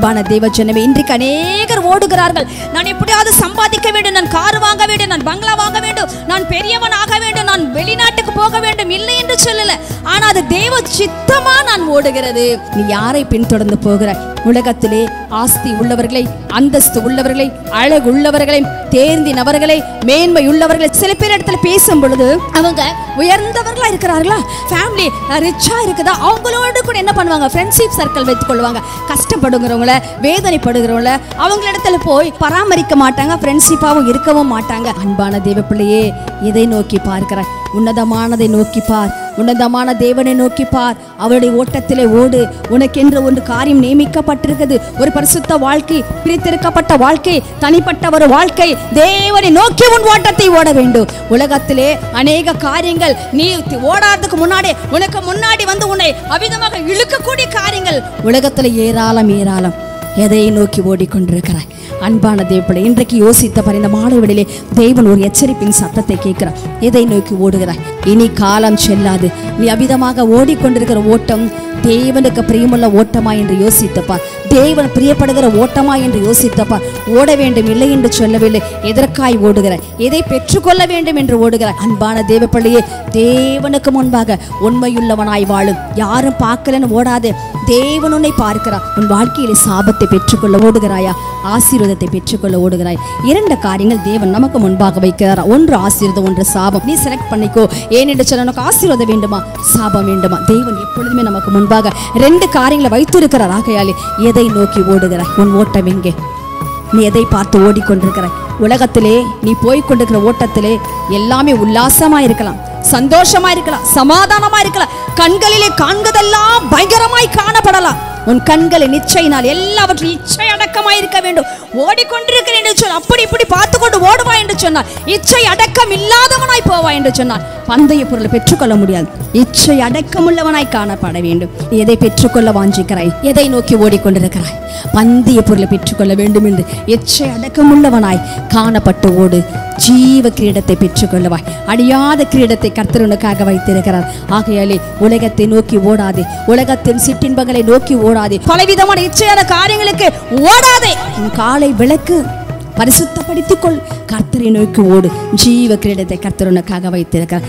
அன்பான தேவ ஜனமே, இன்றைக்கு அநேகர் ஓடுகிறார்கள். நான் எப்படியாவது சம்பாதிக்க வேண்டும், நான் கார் வாங்க வேண்டும், நான் பங்களா வாங்க வேண்டும், நான் பெரியவன் ஆக வேண்டும், நான் வெளிநாட்டுக்கு போக வேண்டும், இல்லை என்று சொல்லல. ஆனா அது தேவ சித்தமா நான் ஓடுகிறது. நீ யாரை பின்தொடர்ந்து போகிறாய்? உலகத்திலே ஆஸ்தி உள்ளவர்களை, அந்தஸ்து உள்ளவர்களை, அழகு உள்ளவர்களை, தேர்ந்தி நபர்களை, மேன்மை உள்ளவர்களை. சில பேர் இடத்துல பேசும் பொழுது அவங்க உயர்ந்தவர்களா இருக்கிறார்களா, ஃபேமிலி ரிச்சா இருக்குதா, அவங்களோடு கூட என்ன பண்ணுவாங்க, ஃப்ரெண்ட்ஷிப் சர்க்கிள் வைத்துக் கொள்வாங்க. கஷ்டப்படுகிறவங்கள, வேதனைப்படுகிறவங்கள அவங்களிடத்துல போய் பராமரிக்க மாட்டாங்க, ஃப்ரெண்ட்ஷிப்பாகவும் இருக்கவும் மாட்டாங்க. அன்பான தேவ பிள்ளையே, இதை நோக்கி பார்க்கிறாய், உன்னதமானதை நோக்கி பார், உன்னதமான தேவனை நோக்கி பார். அவருடைய ஓட்டத்திலே ஓடு. உனக்கென்று ஒரு காரியம் நியமிக்கப்பட்டிருக்கிறது. ஒரு பரிசுத்த வாழ்க்கை, பிரித்திருக்கப்பட்ட வாழ்க்கை, தனிப்பட்ட ஒரு வாழ்க்கை. தேவனை நோக்கி உன் ஓட்டத்தை ஓட வேண்டும். உலகத்திலே அநேக காரியங்கள் நீ ஓடாததுக்கு முன்னாடி, உனக்கு முன்னாடி வந்து உன்னை அவிதமாக இழுக்கக்கூடிய காரியங்கள் உலகத்துல ஏராளம் ஏராளம். எதை நோக்கி ஓடிக்கொண்டிருக்கிறாய்? அன்பான தேவப்பிள்ளை, இன்றைக்கு யோசித்த பார், இந்த மாலை வேளையிலே தேவன் ஒரு எச்சரிப்பின் சத்தத்தை கேட்கிறார். எதை நோக்கி ஓடுகிறாய்? இனி காலம் செல்லாது. நீ அவிதமாக ஓடிக்கொண்டிருக்கிற ஓட்டம் தேவனுக்கு பிரியமுள்ள ஓட்டமா என்று யோசித்தப்பார். தேவன் பிரியப்படுகிற ஓட்டமா என்று யோசித்தப்பார். ஓட வேண்டும், இல்லை என்று சொல்லவில்லை. எதற்காய் ஓடுகிறாய்? எதை பெற்றுக்கொள்ள வேண்டும் என்று ஓடுகிறாய்? அன்பான தேவ பிள்ளையே, தேவனுக்கு முன்பாக உண்மையுள்ளவனாய் வாழும். யாரும் பார்க்கலன்னு ஓடாதே. தேவன் உன்னை பார்க்கிறார். உன் வாழ்க்கையிலே சாபத்தை பெற்றுக்கொள்ள ஓடுகிறாயா, ஆசீர்வாதத்தை பெற்றுக்கொள்ள ஓடுகிறாய்? இரண்டு காரியங்கள் தேவன் நமக்கு முன்பாக வைக்கிறார். ஒன்று ஆசீர்வாதம், ஒன்று சாபம். நீ செலக்ட் பண்ணிக்கோ. ஏனென்று சொல்ல, உனக்கு ஆசீர்வாதம் வேண்டுமா, சாபம் வேண்டுமா? தேவன் எப்பொழுதுமே நமக்கு முன்பாக ரெண்டு காரியங்களை வைத்திருக்கிறார். ஆகையாலே எதை நோக்கி ஓடுகிறாய்? உன் ஓட்டம் எங்கே? நீ எதை பார்த்து ஓடிக்கொண்டிருக்கிறாய்? உலகத்திலே நீ போய்கொண்டிருக்கிற ஓட்டத்திலே எல்லாமே உல்லாசமா இருக்கலாம், சந்தோஷமா இருக்கலாம், சமாதானமா இருக்கலாம். கண்களிலே காண்பதெல்லாம் பயங்கரமாய் காணப்படலாம். உன் கண்களை நிச்சயினால் எல்லாவற்றையும் இச்சை அடக்கமாய் இருக்க வேண்டும். ஓடிக்கொண்டிருக்கிறேன் என்று சொன்னால், அப்படி இப்படி பார்த்து கொண்டு ஓடுவா என்று சொன்னால், இச்சை அடக்கம் இல்லாதவனாய் போவா என்று சொன்னால், பந்தய பொருளை பெற்றுக்கொள்ள முடியாது. இச்சை அடக்கமுள்ளவனாய் காணப்பட வேண்டும். எதை பெற்றுக்கொள்ள வாஞ்சிக்கிறாய்? எதை நோக்கி ஓடிக்கொண்டிருக்கிறாய்? பந்தய பொருளை பெற்றுக்கொள்ள வேண்டும் என்று இச்சை அடக்கமுள்ளவனாய் காணப்பட்டு ஓடு. ஜீவ கிரீடத்தை பெற்றுக்கொள்ளுவாய். அழியாத கிரீடத்தை கர்த்தர் உனக்காக வைத்திருக்கிறார். ஆகையாலே உலகத்தை நோக்கி ஓடாதே. உலகத்தின் சிற்றின்பங்களை நோக்கி ஓடாதே. பலவிதமான இச்சையான காரியங்களுக்கு ஓடாதே. உன் காலை விளக்கு, பரிசுத்தப்படுத்திக் கொள். கர்த்தரை நோக்கி ஓடு. ஜீவ கிரீடத்தை கர்த்தர் உனக்காக வைத்திருக்கிறார்.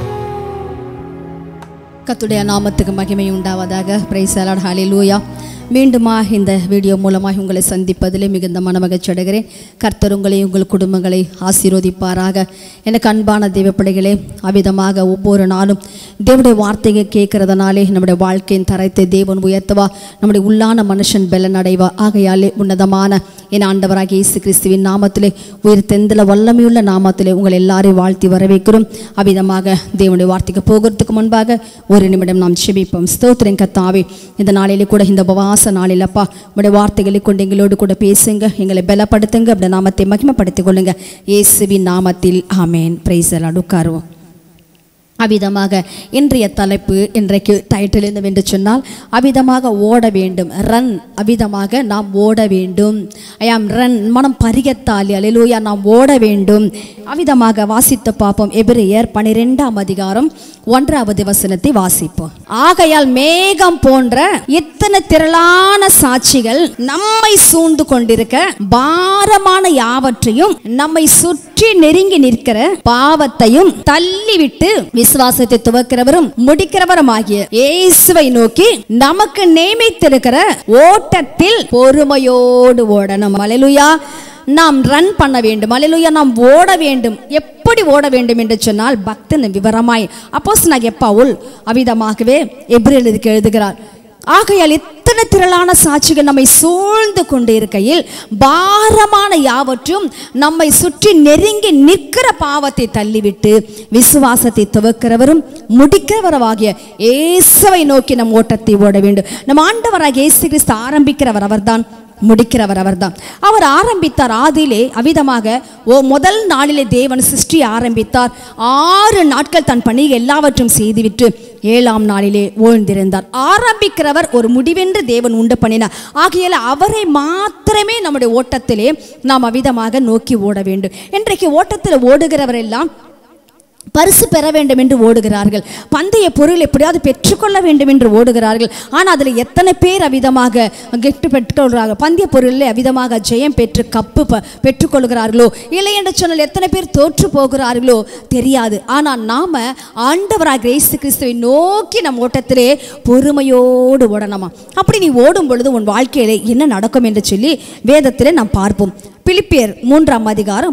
கர்த்தருடைய நாமத்துக்கு மகிமை உண்டாவதாக. Price the Lord. ஹல்லேலூயா. மீண்டுமா இந்த வீடியோ மூலமாக உங்களை சந்திப்பதிலே மிகுந்த மனமகிழ்ச்சி அடைகிறேன். கர்த்தர் உங்களை, உங்கள் குடும்பங்களை ஆசீர்வதிப்பாராக. எனக்கு அன்பான தேவ பிள்ளைகளே, அவ்விதமாக ஒவ்வொரு நாளும் தேவனுடைய வார்த்தையை கேட்கறதுனாலே நம்முடைய வாழ்க்கையின் தரத்தை தேவன் உயர்த்துவா, நம்முடைய உள்ளான மனுஷன் பலன் அடைவா. ஆகையாலே உன்னதமான என் ஆண்டவராகிய இயேசு கிறிஸ்துவின் நாமத்திலே, உயிர் தெந்தல வல்லமையுள்ள நாமத்திலே உங்கள் எல்லாரையும் வாழ்த்தி வரவேற்கிறோம். அவ்விதமாக தேவனுடைய வார்த்தைக்கு போகிறதுக்கு முன்பாக ஒரு நிமிடம் நாம் செபிப்போம். ஸ்தோத்திரம் கர்த்தாவே, இந்த நாளிலே கூட, இந்த உபவாச நாளில் அப்பா, உங்களுடைய வார்த்தைகளை கொண்டு எங்களோடு கூட பேசுங்க, எங்களை பலப்படுத்துங்க, அப்படி நாமத்தை மகிமைப்படுத்திக் கொள்ளுங்க. இயேசுவின் நாமத்தில் ஆமேன். Price the Lord. உட்காருவோம். அவ்விதமாக இன்றைய தலைப்பு, இன்றைக்கு டைட்டில் என்னவென்று சொன்னால், அவ்விதமாக ஓட வேண்டும், ரன். அவ்விதமாக நாம் ஓட வேண்டும். ஐ ஆம் ரன், மனம் பரிகத்தாலே, அல்லேலூயா, நாம் ஓட வேண்டும். அவ்விதமாக வாசித்து பார்ப்போம். எபிரேயர் 12ஆம் அதிகாரம் 1வது வசனத்தை வாசிப்போம். ஆகையால் மேகம் போன்ற இத்தனை திரளான சாட்சிகள் நம்மை சூழ்ந்து கொண்டிருக்க, பாரமான யாவற்றையும், நம்மை சுற்றி நெருங்கி நிற்கிற பாவத்தையும் தள்ளிவிட்டு, விசுவாசத்தை துவக்கிறவரும் முடிக்கிறவரும் ஆகிய இயேசுவை நோக்கி நமக்கு நியமித்திருக்கிற ஓட்டத்தில் பொறுமையோடு ஓடணும். அல்லேலூயா. நாம் ரன் பண்ண வேண்டும். அல்லேலூயா. நாம் ஓட வேண்டும். எப்படி ஓட வேண்டும் என்று சொன்னால், பக்தன் விவரமாய் அப்போஸ்தலனாகிய பவுல் அவ்விதமாகவே எபிரேயருக்கு எழுதுகிறார். ஆகையால் இத்தனை திரளான சாட்சிகள் நம்மை சூழ்ந்து கொண்டு இருக்கையில், பாரமான யாவற்றும், நம்மை சுற்றி நெருங்கி நிற்கிற பாவத்தை தள்ளிவிட்டு, விசுவாசத்தை துவக்கிறவரும் முடிக்கிறவராகிய இயேசுவை நோக்கி நம் ஓட்டத்தை ஓட வேண்டும். நம் ஆண்டவராகிய இயேசு கிறிஸ்து ஆரம்பிக்கிறவர் அவர்தான், முடிக்கிறவர் அவர்தான். அவர் ஆரம்பித்தார் ஆதியிலே. அவ்விதமாக முதல் நாளிலே தேவன் சிருஷ்டி ஆரம்பித்தார். 6 நாட்கள் தன் பணி எல்லாவற்றும் செய்துவிட்டு 7ஆம் நாளிலே ஓய்ந்திருந்தார். ஆரம்பிக்கிறவர் ஒரு முடிவென்று தேவன் உண்டு பண்ணினார். ஆகையால் அவரை மாத்திரமே நம்முடைய ஓட்டத்திலே நாம் அவ்விதமாக நோக்கி ஓட வேண்டும். இன்றைக்கு ஓட்டத்தில் ஓடுகிறவரெல்லாம் பரிசு பெற வேண்டும் என்று ஓடுகிறார்கள். பந்தய பொருள் எப்படியாவது பெற்றுக்கொள்ள வேண்டும் என்று ஓடுகிறார்கள். ஆனால் அதில் எத்தனை பேர் அவிதமாக கிஃப்ட் பெற்றுக்கொள்கிறார்கள், பந்தய பொருளில் அவிதமாக ஜெயம் பெற்று கப்பு பெற்றுக்கொள்கிறார்களோ, இல்லை என்று சொன்னால் எத்தனை பேர் தோற்று போகிறார்களோ தெரியாது. ஆனால் நாம் ஆண்டவராகிய இயேசு கிறிஸ்துவை நோக்கி நம் ஓட்டத்திலே பொறுமையோடு ஓடணுமா. அப்படி நீ ஓடும் பொழுது உன் வாழ்க்கையிலே என்ன நடக்கும் என்று சொல்லி வேதத்திலே நாம் பார்ப்போம். பிலிப்பியர் 3ஆம் அதிகாரம்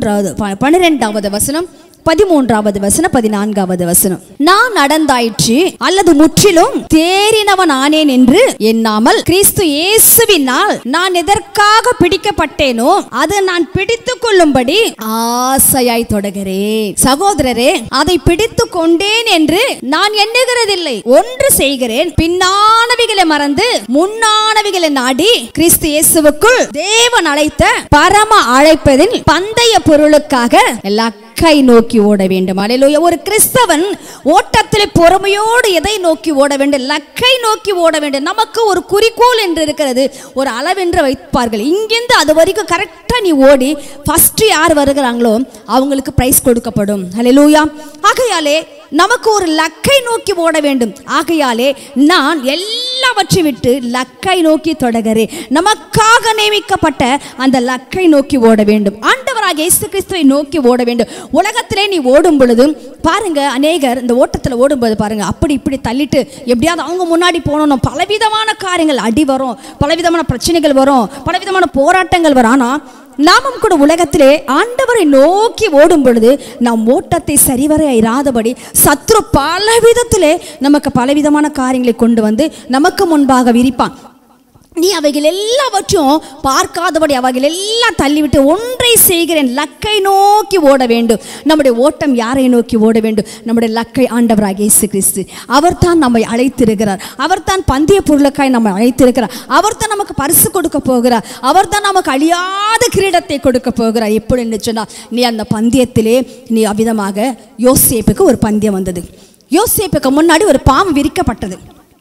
12வது வசனம், 13வது வசனம், 14வது வசனம். நான் நடந்தாயிற்று அல்லது முற்றிலும் தேறினவன் ஆனேன் என்று எண்ணாமல் கிறிஸ்து இயேசுவினால் நான் எதற்காக பிடிக்கப்பட்டேனோ அது நான் பிடித்துக் கொள்ளும்படி ஆசையாய் தொடர்கிறேன். சகோதரரே, அதை பிடித்துக் கொண்டேன் என்று நான் எண்ணுகிறதில்லை. ஒன்று செய்கிறேன், பின்னானவைகளை மறந்து முன்னானவைகளை நாடி கிறிஸ்து இயேசுவுக்குள் தேவன் அழைத்த பரம அழைப்பதில் பந்தய பொருளுக்காக லக்கை நோக்கி ஓட வேண்டும். அல்லேலூயா. ஒரு கிறிஸ்தவன் ஓட்டத்தில் பொறுமையோடு எதை நோக்கி ஓட வேண்டும்? லக்கை நோக்கி ஓட வேண்டும். நமக்கு ஒரு குறிக்கோள் என்று இருக்கிறது, ஒரு அளவென்று வைப்பார்கள். இங்கிருந்து அது வரைக்கும் கரெக்டா நீ ஓடி ஃபர்ஸ்ட் யார் வருகிறாங்களோ அவங்களுக்கு பிரைஸ் கொடுக்கப்படும். அல்லேலூயா. ஆகையாலே நமக்கு ஒரு லக்கை நோக்கி ஓட வேண்டும். ஆகையாலே நான் எல்லாவற்றை விட்டு லக்கை நோக்கி தொடர்கிறேன். நமக்காக நியமிக்கப்பட்ட அந்த லக்கை நோக்கி ஓட வேண்டும். ஆண்டவராகிய இயேசு கிறிஸ்துவை நோக்கி ஓட வேண்டும். உலகத்திலே நீ ஓடும் பொழுது பாருங்க, அநேகர் இந்த ஓட்டத்தில் ஓடும்போது பாருங்க அப்படி இப்படி தள்ளிட்டு எப்படியாவது அவங்க முன்னாடி போகணும். பலவிதமான காரியங்கள் அடி வரும், பலவிதமான பிரச்சனைகள் வரும், பலவிதமான போராட்டங்கள் வரும். ஆனால் நாமும் கூட உலகத்திலே ஆண்டவரை நோக்கி ஓடும் பொழுது நாம் ஓட்டத்தை சரிவர இராதபடி சத்ரு பல விதத்திலே நமக்கு பலவிதமான காரியங்களை கொண்டு வந்து நமக்கு முன்பாக விரிப்பான். நீ அவைகள் எல்லாவற்றையும் பார்க்காதபடி அவைகள் எல்லாம் தள்ளிவிட்டு ஒன்றை செய்கிறேன், லக்கை நோக்கி ஓட வேண்டும். நம்முடைய ஓட்டம் யாரை நோக்கி ஓட வேண்டும்? நம்முடைய லக்கை ஆண்டவராகிய இயேசு கிறிஸ்து. அவர் தான் நம்மை அழைத்திருக்கிறார். அவர் தான் பந்தய பொருளுக்காய் நம்மை அழைத்திருக்கிறார். அவர் தான் நமக்கு பரிசு கொடுக்க போகிறார். அவர் தான் நமக்கு அழியாத கிரீடத்தை கொடுக்க போகிறார். எப்படி என்று சொன்னால், நீ அந்த பந்தயத்திலே நீ அவ்விதமாக யோசேப்புக்கு ஒரு பந்தயம் வந்தது. யோசேப்புக்கு முன்னாடி ஒரு பாம்பு விரிக்கப்பட்டது.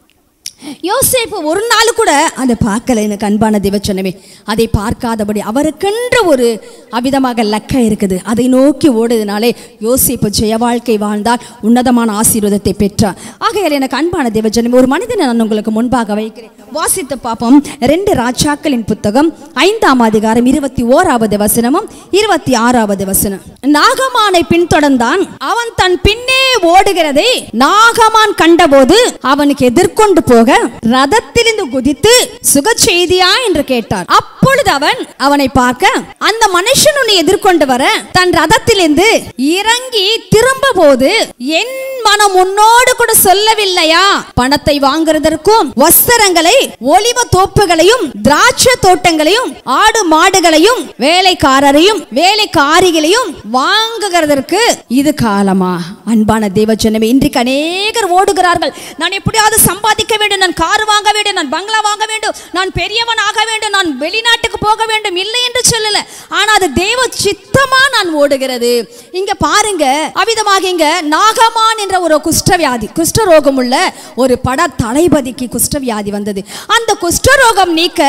யோசேப்பு ஒரு நாள் கூட அதை பார்க்கல. எனக்கு அன்பான தேவச்சனமே, அதை பார்க்காதபடி அவருக்கென்று ஒரு அவிதமாக லக்கை இருக்குது. அதை நோக்கி ஓடுறதுனாலே யோசேப்பு ஜெய வாழ்க்கை வாழ்ந்தால் உன்னதமான ஆசீர்வாதத்தை பெற்றார். ஆகையால் எனக்கு அன்பான தேவச்சனமே, ஒரு மனிதனை நான் உங்களுக்கு முன்பாக வைக்கிறேன். வாசித்து பார்ப்போம். 2 ராஜாக்களின் புத்தகம் 5ஆம் அதிகாரம் 21வது வசனமும் 26வது வசனம். நாகமானை பின்தொடர்ந்தான். அவன் தன் பின்னே ஓடுகிறதை நாகமான் கண்டபோது அவனுக்கு எதிர்கொண்டு போக ரதத்திலிருந்து குதித்து சுக செய்தியா என்று கேட்டார். அப்பொழுது அவன் அவனை பார்க்க அந்த மனுஷன் உன்னை எதிர்கொண்டு வர தன் ரதத்திலிருந்து இறங்கி திரும்ப போது என் மனம் உன்னோடு கூட சொல்லவில்லையா? பணத்தை வாங்குறதற்கும் வஸ்திரங்களை, ஒலிவ தோப்புகளையும், திராட்சை தோட்டங்களையும், ஆடு மாடுகளையும், வேலைக்காரரையும் வேலைக்காரிகளையும் வாங்குகிறதற்கு இது காலமா? அன்பான தேவஜனமே, இன்றைக்கு அநேகர் ஓடுகிறார்கள். நான் எப்படியாவது சம்பாதிக்க வேண்டும், நான் கார் வாங்க வேண்டும், நான் பங்களா வாங்க வேண்டும், நான் பெரியவன் ஆக வேண்டும், நான் வெளிநாட்டுக்கு போக வேண்டும். இல்லை என்று சொல்லல, ஆனா அது தேவ சித்தமா நான் ஓடுகிறது. இங்க பாருங்க, அவிதமாக இங்க நாகமான் என்ற ஒரு குஷ்டவியாதி, குஷ்டரோகம் உள்ள ஒரு பட தளபதிக்கு குஷ்டவியாதி வந்தது. அந்த குஷ்டரோகம் நீக்க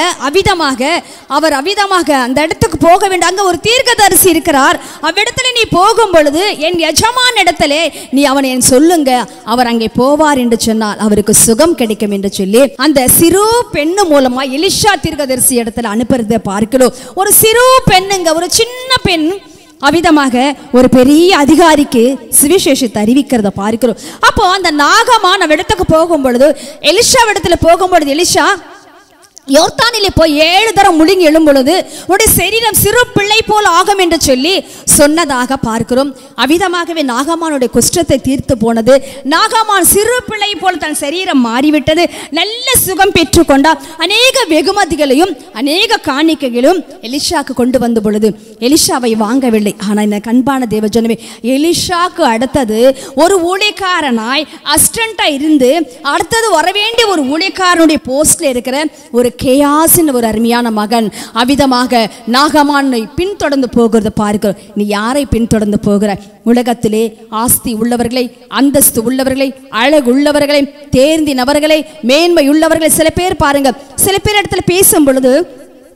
அவர் அவிதமாக அந்த இடத்துக்கு போக வேண்டும். அங்க ஒரு தீர்க்கதரிசி இருக்கிறார். அவ்விடத்துல நீ போகும் பொழுது என் எஜமான இடத்துல நீ அவனை சொல்லுங்க, அவர் அங்கே போவார் என்று சொன்னால் அவருக்கு சுகம் கிடைக்கும் என்று சொல்லி அந்த சிறு பெண்ணு மூலமா எலிஷா தீர்க்கதரிசி இடத்துல அனுப்புறதை பார்க்கிறோம். ஒரு சிறு பெண்ணுங்க, ஒரு சின்ன பெண் அவிதமாக ஒரு பெரிய அதிகாரிக்கு சுவிசேஷத்தை அறிவிக்கிறத பார்க்கிறோம். அப்போ அந்த நாகமான் இடத்துக்கு போகும் பொழுது, எலிஷா இடத்துல போகும் பொழுது, எலிஷா யோர்தானிலே போய் 7 தரம் முழுங்கி எழும் பொழுது உடைய சரீரம் சிறு பிள்ளை போல் ஆகும் என்று சொல்லி சொன்னதாக பார்க்கிறோம். அவிதமாகவே நாகமானுடைய குஷ்டத்தை தீர்த்து போனது. நாகமான் சிறு பிள்ளை போல் தன் சரீரம் மாறிவிட்டது. நல்ல சுகம் பெற்றுக்கொண்டார். அநேக வெகுமதிகளையும் அநேக காணிக்கைகளும் எலிஷாக்கு கொண்டு வந்த பொழுது எலிஷாவை வாங்கவில்லை. ஆனால் இந்த கண்பான தேவஜனமே, எலிஷாக்கு அடுத்தது ஒரு ஊழியக்காரனாய் அசிஸ்டண்டா இருந்து அடுத்தது வரவேண்டிய ஒரு ஊழியக்காரனுடைய போஸ்ட்ல இருக்கிற ஒரு கேயாசின் ஒரு அருமையான மகன் அவிதமாக நாகமானை பின்தொடர்ந்து போகிறத பார்க்கிறோம். நீ யாரை பின்தொடர்ந்து போகிற? உலகத்திலே ஆஸ்தி உள்ளவர்களை, அந்தஸ்து உள்ளவர்களை, அழகு உள்ளவர்களை, தேர்ந்தி நபர்களை, மேன்மை உள்ளவர்களை. சில பேர் பாருங்க, சில பேர் இடத்துல பேசும் பொழுது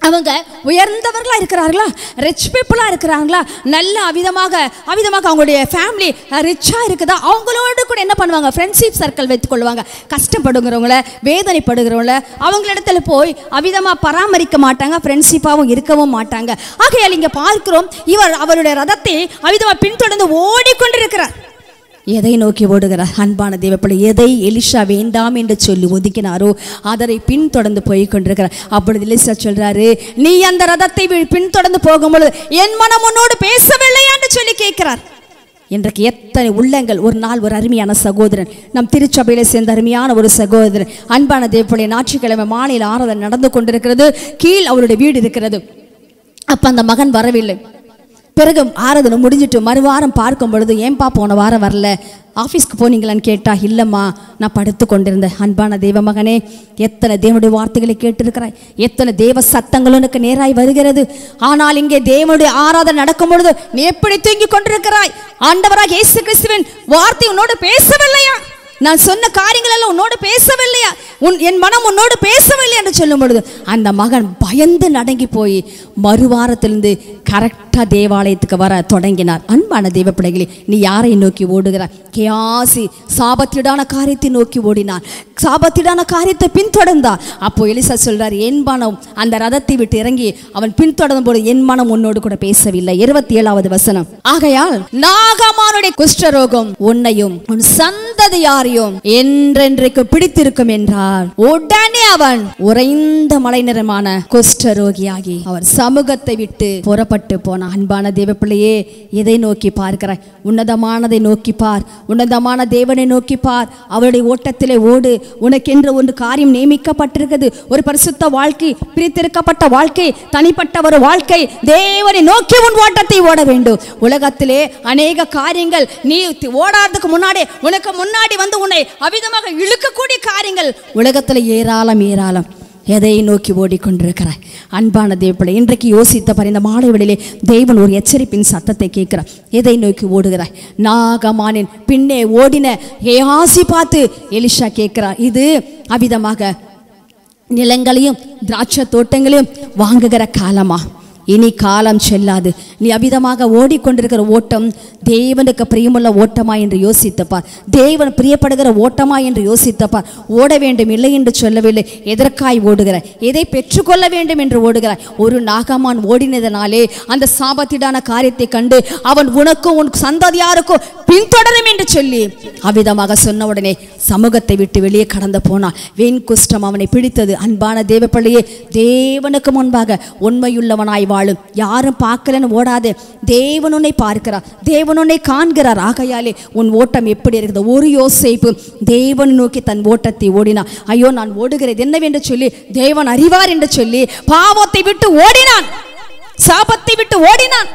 அவங்க உயர்ந்தவர்களா இருக்கிறார்களா, ரிச் பீப்புளா இருக்கிறாங்களா, நல்ல அவிதமாக அவங்களுடைய ஃபேமிலி ரிச்சா இருக்குதா, அவங்களோடு கூட என்ன பண்ணுவாங்க, ஃப்ரெண்ட்ஷிப் சர்க்கிள் வைத்துக் கொள்வாங்க. கஷ்டப்படுகிறவங்கள, வேதனைப்படுகிறவங்கள அவங்களிடத்துல போய் அவிதமாக பராமரிக்க மாட்டாங்க, ஃப்ரெண்ட்ஷிப்பாகவும் இருக்கவும் மாட்டாங்க. ஆகையால் இங்கே பார்க்கிறோம், இவர் அவருடைய ரதத்தை அவிதமாக பின்தொடர்ந்து ஓடிக்கொண்டிருக்கிறார். எதை நோக்கி ஓடுகிறார்? அன்பான தேவப்பிள்ளை, எதை எலிஷா வேண்டாம் என்று சொல்லி ஒதுக்கினாரோ அதை பின்தொடர்ந்து போய் கொண்டிருக்கிறார். அப்பொழுது எலிஷா சொல்றாரு, நீ அந்த ரதத்தை பின்தொடர்ந்து போகும்பொழுது என் மனம் உன்னோடு பேசவில்லை என்று சொல்லி கேட்கிறார். இன்றைக்கு எத்தனை உள்ளங்கள், ஒரு நாள் ஒரு அருமையான சகோதரன், நம் திருச்சபையில சேர்ந்த அருமையான ஒரு சகோதரன், அன்பான தேவப்பிள்ளை, ஞாயிற்றுக்கிழமை மாலையில் ஆராதனை நடந்து கொண்டிருக்கிறது, கீழ் அவருடைய வீடு இருக்கிறது. அப்ப அந்த மகன் வரவில்லை. பிறகு ஆராதனை முடிஞ்சிட்டு மறுவாரம் பார்க்கும் பொழுது, ஏன்பா போன வாரம் வரல, ஆஃபீஸ்க்கு போனீங்களான்னு கேட்டா, இல்லைம்மா நான் படுத்து கொண்டிருந்தேன். அன்பான தேவ மகனே, எத்தனை தேவனுடைய வார்த்தைகளை கேட்டிருக்கிறாய், எத்தனை தேவ சத்தங்கள் உனக்கு நேராய் வருகிறது. ஆனால் இங்கே தேவனுடைய ஆராதனை நடக்கும் பொழுது நீ எப்படி தூங்கி கொண்டிருக்கிறாய்? ஆண்டவராக இயேசு கிறிஸ்துவின் வார்த்தை உன்னோடு பேசவில்லையா? நான் சொன்ன காரியங்கள் எல்லாம் உன்னோடு பேசவில்லையா? என் மனம் உன்னோடு பேசவில்லை என்று சொல்லும் பொழுது அந்த மகன் பயந்து நடுங்கி போய் மறுவாரத்திலிருந்து கரெக்டாக தேவாலயத்துக்கு வர தொடங்கினார். அன்பான தேவ பிள்ளைகளே, நீ யாரை நோக்கி ஓடுகிறார்? கேயாசி சாபத்திடான காரியத்தை நோக்கி ஓடினார், சாபத்திடான காரியத்தை பின்தொடர்ந்தார். அப்போ எலிசா சொல்றார், என் மனம் அந்த ரதத்தை விட்டு இறங்கி அவன் பின்தொடர்ந்த போது என் மனம் உன்னோடு கூட பேசவில்லை. 27வது வசனம், ஆகையால் நாகமானுடைய குஷ்டரோகம் உன்னையும் உன் சந்ததியாரையும் என்றென்றைக்கு பிடித்திருக்கும் என்றார். உடனே அவன் உறைந்த மலை நிறமான குஷ்டரோகியாகி அவர் சமூகத்தை விட்டு புறப்பட்டு போனான். அன்பான தேவ பிள்ளையே, எதை நோக்கி பார்க்கிறாய்? உன்னதமானதை நோக்கி பார், உன்னதமான தேவனை நோக்கி பார். அவருடைய ஓட்டத்திலே ஓடு. உனக்கென்று ஒரு காரியம் நியமிக்கப்பட்டிருக்கிறது, ஒரு பரிசுத்த வாழ்க்கை, பிரித்திருக்கப்பட்ட வாழ்க்கை, தனிப்பட்ட ஒரு வாழ்க்கை. தேவனை நோக்கி உன் ஓட்டத்தை ஓட வேண்டும். உலகத்திலே அநேக காரியங்கள், நீ ஓடாததுக்கு முன்னாடி உனக்கு முன்னாடி வந்து உன்னை அவிதமாக இழுக்கக்கூடிய காரியங்கள் உலகத்தில் ஏராளம் ஏராளம். எதை நோக்கி ஓடிக்கொண்டிருக்கிறாய்? அன்பான தேவப்பிள்ளை, இன்றைக்கு யோசித்த பார், இந்த மாலை வேளையிலே தேவன் ஒரு எச்சரிப்பின் சத்தத்தை கேட்கிறார். எதை நோக்கி ஓடுகிறாய்? நாகமானின் பின்னே ஓடின கேயாசி பார்த்து எலிஷா கேட்கிறார், இது அவிதமாக நிலங்களையும் திராட்சை தோட்டங்களையும் வாங்குகிற காலமா? இனி காலம் செல்லாது. நீ அவிதமாக ஓடிக்கொண்டிருக்கிற ஓட்டம் தேவனுக்கு பிரியமுள்ள ஓட்டமா என்று யோசித்தப்பார், தேவன் பிரியப்படுகிற ஓட்டமா என்று யோசித்தப்பார். ஓட வேண்டும் இல்லை என்று சொல்லவில்லை. எதற்காய் ஓடுகிறாய்? எதை பெற்றுக்கொள்ள வேண்டும் என்று ஓடுகிறாய்? ஒரு நாகமான் ஓடினதனாலே அந்த சாபத்திடான காரியத்தை கண்டு அவன் உனக்கும் உன் சந்ததியாருக்கும் பின்தொடரும் என்று சொல்லி அவ்விதமாக சொன்ன உடனே சமூகத்தை விட்டு வெளியே கடந்து போனான். வெண் குஷ்டம் அவனை பிடித்தது. அன்பான தேவ பிள்ளையே, தேவனுக்கு முன்பாக உண்மையுள்ளவனாய் வாழும். யாரும் பார்க்கலன்னு ஓடாது, தேவன் உன்னை பார்க்கிறார், தேவன் உன்னை காண்கிறார். ஆகையாலே உன் ஓட்டம் எப்படி இருக்குது? ஒரு யோசேப்பு தேவன் நோக்கி தன் ஓட்டத்தை ஓடினான். ஐயோ, நான் ஓடுகிறது என்னவென்று சொல்லி தேவன் அறிவார் என்று சொல்லி பாவத்தை விட்டு ஓடினான், சாபத்தை விட்டு ஓடினான்.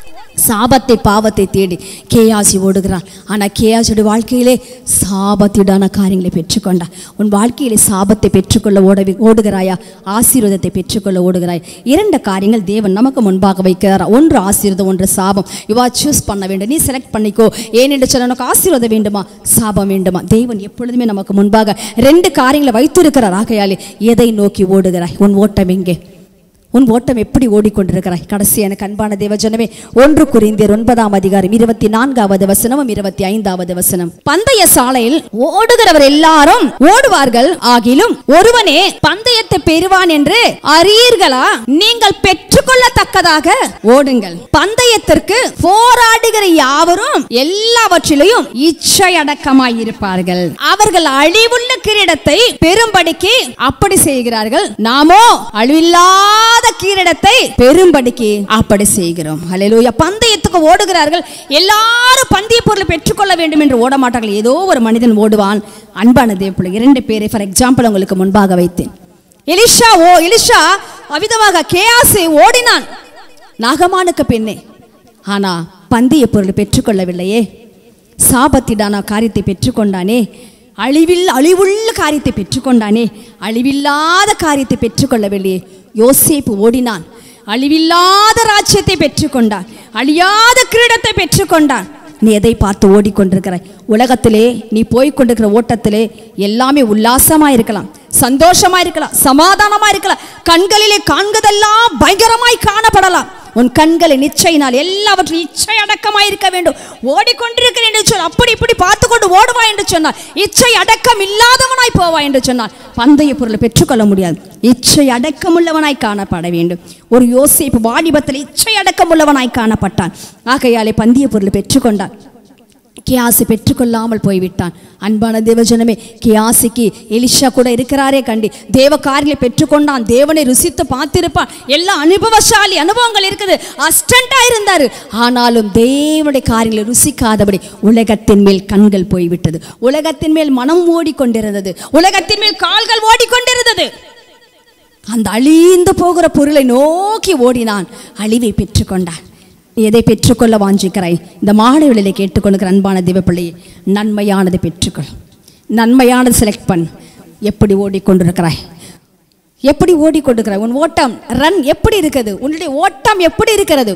சாபத்தை பாவத்தை தேடி கேயாசி ஓடுகிறான். ஆனால் கேயாசியோட வாழ்க்கையிலே சாபத்திடான காரியங்களை பெற்றுக்கொண்டான். உன் வாழ்க்கையிலே சாபத்தை பெற்றுக்கொள்ள ஓடுகிறாயா? ஆசீர்வாதத்தை பெற்றுக்கொள்ள ஓடுகிறாய்? 2 காரியங்கள் தேவன் நமக்கு முன்பாக வைக்கிறார். ஒன்று ஆசீர்வாதம், ஒன்று சாபம். இவா சூஸ் பண்ண வேண்டும், நீ செலக்ட் பண்ணிக்கோ. ஏனென்று சொல்ல, உனக்கு ஆசீர்வாதம் வேண்டுமா, சாபம் வேண்டுமா? தேவன் எப்பொழுதுமே நமக்கு முன்பாக 2 காரியங்களை வைத்திருக்கிறார். ஆகையாலே எதை நோக்கி ஓடுகிறாய்? உன் ஓட்டம் எங்கே? உன் ஓட்டம் எப்படி ஓடிக்கொண்டிருக்கிறாய்? கடைசி எனக்கு அன்பான தேவஜனமே, 1 கொரிந்தியர் 9ஆம் அதிகாரம் 24வது வசனமும் 25வது வசனம். பந்தய சாலையில் ஓடுகிறவர் எல்லாரும் ஓடுவார்கள், ஆகிலும் ஒருவனே பந்தயத்தை பெறுவான் என்று அறியீர்களா? நீங்கள் பெற்றுக்கொள்ளத்தக்கதாக ஓடுங்கள். பந்தயத்திற்கு போராடுகிற யாவரும் எல்லாவற்றிலையும் இச்சையடக்கமாய் இருப்பார்கள். அவர்கள் அழிவுள்ள கிரீடத்தை பெரும்படிக்கு அப்படி செய்கிறார்கள், நாமோ அழிவில்லாத கிரீடத்தை பெரும்படிக்கு அப்படி செய்கிறோம். ஹல்லேலூயா. பந்தயத்துக்கு ஓடுகிறார்கள், எல்லாரும் பந்தய பொருளை பெற்றுக்கொள்ள வேண்டும் என்று ஓட மாட்டார்கள். ஏதோ ஒரு மனிதன் ஓடுவான். அன்பான தேவப்பிள்ளை, 2 பேரை ஃபார் எக்ஸாம்பிள் உங்களுக்கு முன்பாக வைத்தேன். எலிஷா அவிதமாக கேயாசி ஓடினான் நாகமானுக்கு பின்னே. ஆனா பந்தய பொருளை பெற்றுக்கொள்ளவில்லையே, சாபத்திடான காரியத்தை பெற்றுக்கொண்டானே, அழிவுள்ள காரியத்தை பெற்றுக்கொண்டானே, அழிவில்லாத காரியத்தை பெற்றுக்கொள்ளவில்லையே. யோசேப்பு ஓடினான், அழிவில்லாத ராஜ்யத்தை பெற்றுக்கொண்டான், அழியாத கிரீடத்தை பெற்றுக்கொண்டான். நீ எதை பார்த்து ஓடிக்கொண்டிருக்கிறாய்? உலகத்திலே நீ போய்கொண்டிருக்கிற ஓட்டத்திலே எல்லாமே உல்லாசமாக இருக்கலாம், சந்தோஷமா இருக்கலாம், சமாதானமா இருக்கலாம், கண்களிலே காண்பதெல்லாம் பயங்கரமாய் காணப்படலாம். உன் கண்களை நிச்சயினால் எல்லாவற்றும் இச்சை அடக்கமாய் இருக்க வேண்டும். ஓடிக்கொண்டிருக்கிறேன் என்று சொன்னால், அப்படி இப்படி பார்த்து கொண்டு ஓடுவாய் என்று சொன்னால், இச்சை அடக்கம் இல்லாதவனாய் போவாய் என்று சொன்னால் பந்தய பொருளை பெற்றுக்கொள்ள முடியாது. இச்சை அடக்கமுள்ளவனாய் காணப்பட வேண்டும். ஒரு யோசேப்பு வாலிபத்தில் இச்சை அடக்கமுள்ளவனாய் காணப்பட்டான். ஆகையாலே பந்தய பொருளை பெற்றுக்கொண்டான். கியாசி பெற்றுக்கொள்ளாமல் போய்விட்டான். அன்பான தேவஜனமே, கியாசிக்கு எலிஷா கூட இருக்கிறாரே கண்டி தேவ காரியங்களை பெற்றுக்கொண்டான். தேவனை ருசித்து பார்த்திருப்பான். எல்லா அனுபவசாலி அனுபவங்கள் இருக்குது, அஸ்டண்டா இருந்தாரு. ஆனாலும் தேவனுடைய காரியங்களை ருசிக்காதபடி உலகத்தின் மேல் கண்கள் போய்விட்டது. உலகத்தின் மேல் மனம் ஓடிக்கொண்டிருந்தது. உலகத்தின் மேல் கால்கள் ஓடிக்கொண்டிருந்தது. அந்த அழிந்து போகிற பொருளை நோக்கி ஓடினான். அழிவை பெற்றுக்கொண்டான். எதை பெற்றுக்கொள்ள வாஞ்சிக்கிறாய்? இந்த மாலை வேளையிலே கேட்டுக்கொள்கிற அன்பான தேவப்பிள்ளையே, நன்மையானதை பெற்றுக்கொள். நன்மையானது செலக்ட் பண்ணு. எப்படி ஓடிக்கொண்டிருக்கிறாய்? எப்படி ஓடிக்கொண்டிருக்கிறாய்? உன் ஓட்டம் ரன் எப்படி இருக்கிறது? உன்னுடைய ஓட்டம் எப்படி இருக்கிறது?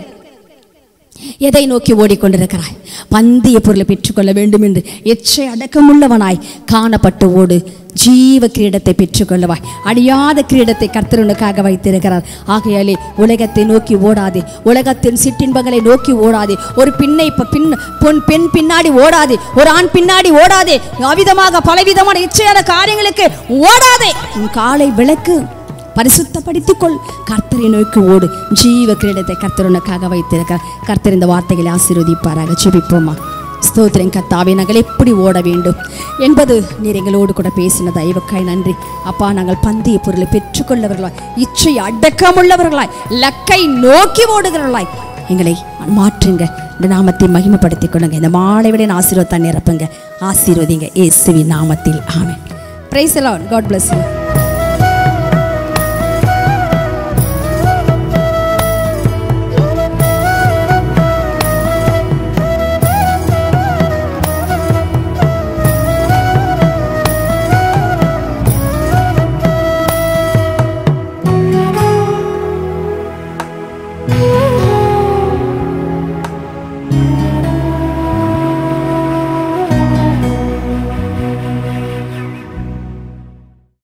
எதை நோக்கி ஓடிக்கொண்டிருக்கிறாய்? பந்தய பொருளை பெற்றுக்கொள்ள வேண்டும் என்று எச்சை அடக்கமுள்ளவனாய் காணப்பட்டு ஓடு. ஜீவ கிரீடத்தை பெற்றுக்கொள்ளுவாய். அழியாத கிரீடத்தை கர்த்தர் உனக்காக வைத்திருக்கிறார். ஆகையாலே உலகத்தை நோக்கி ஓடாதே. உலகத்தின் சிற்றின்பங்களை நோக்கி ஓடாதே. ஒரு பெண் பின்னாடி ஓடாதே. ஒரு ஆண் பின்னாடி ஓடாதே. அவிதமாக பலவிதமான இச்சையான காரியங்களுக்கு ஓடாதே. உன் காலை விளக்கு, பரிசுத்தப்படுத்திக்கொள். கர்த்தரை நோக்கி ஓடு. ஜீவ கிரீடத்தை கர்த்தர் உனக்காக வைத்திருக்கிறார். கர்த்தர் இந்த வார்த்தைகளை ஆசீர்வதிப்பாராக. ஜெபிப்போமா. ஸ்தோத்திரம் கர்த்தாவே, நாங்கள் எப்படி ஓட வேண்டும் என்பது நீர் எங்களோடு கூட பேசின தயவுக்காய் நன்றி அப்பா. நாங்கள் பந்தய பொருளை பெற்றுக்கொள்ளவர்களாய், இச்சை அடக்கமுள்ளவர்களாய், லக்கை நோக்கி ஓடுகிறவர்களாய் எங்களை மாற்றுங்க. இந்த நாமத்தை மகிமைப்படுத்திக் கொள்ளுங்க. இந்த மாலைவிட ஆசீர்வாதத்தை நிரப்புங்க. ஆசீர்வதிங்க இயேசுவின் நாமத்தில். Amen. Praise the lord. God bless you.